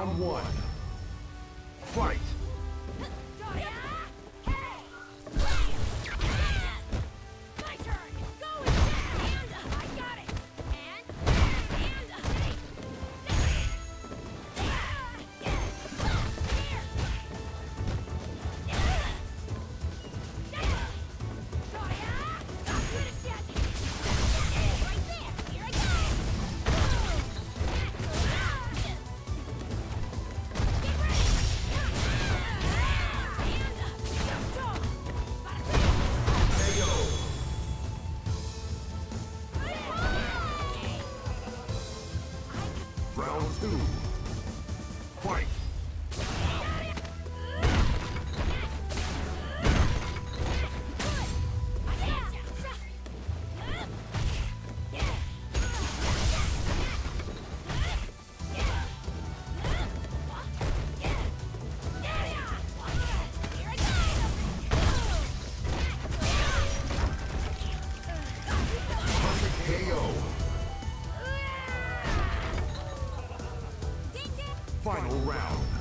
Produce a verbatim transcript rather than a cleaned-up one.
Round one. Fight! My turn! Go with that! And I got it! And... and... Round two. Fight! Perfect K O. Final round.